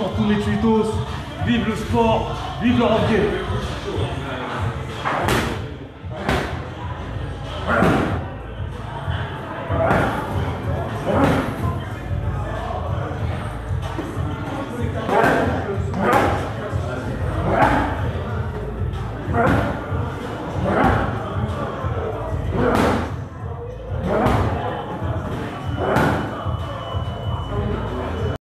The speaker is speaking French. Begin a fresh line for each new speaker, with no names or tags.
pour tous mes twittos. Vive le sport, vive le Rohff Game.